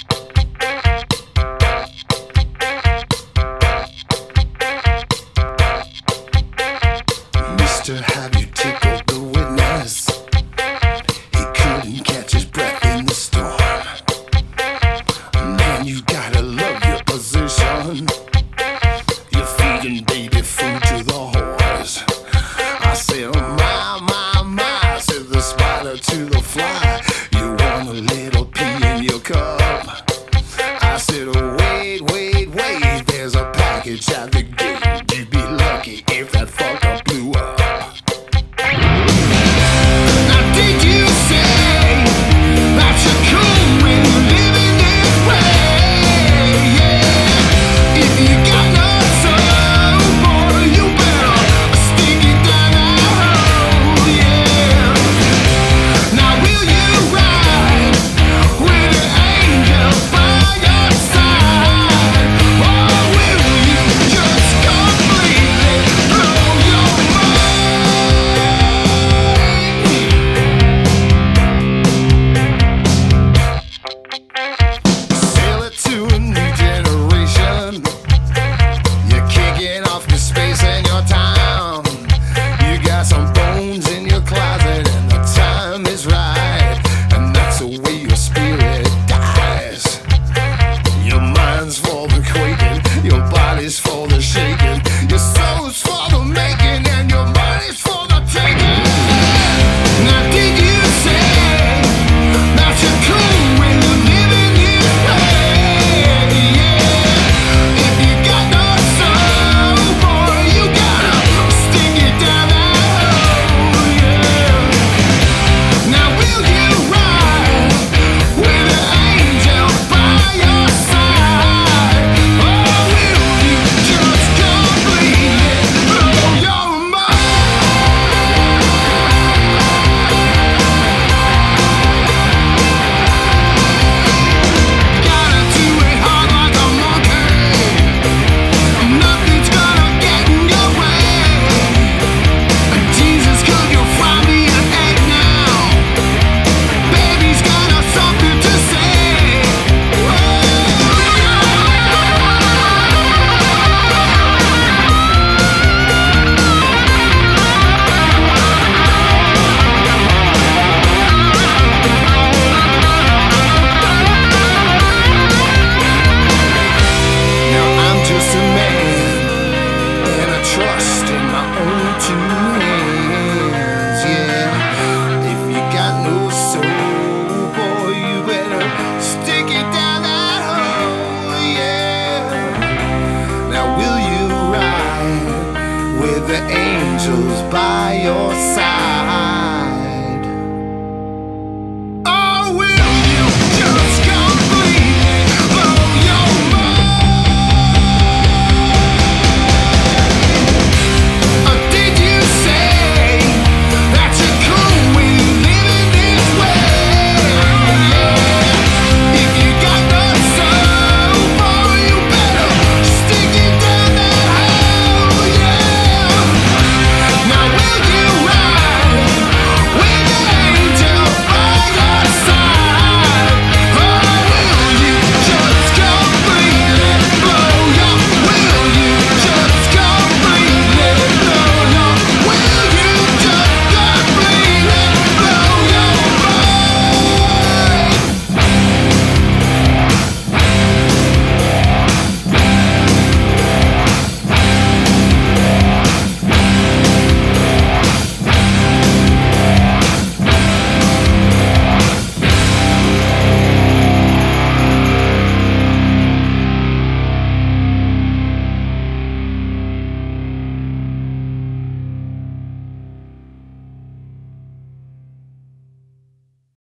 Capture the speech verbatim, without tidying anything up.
Mister, have you tickled the witness? He couldn't catch his breath in the storm. Man, you gotta love your position. You're feeding baby food to the whores. I said, my, my, my, said the spider to the fly. You want a little pee in your cup? I said, wait, wait, wait, there's a package at the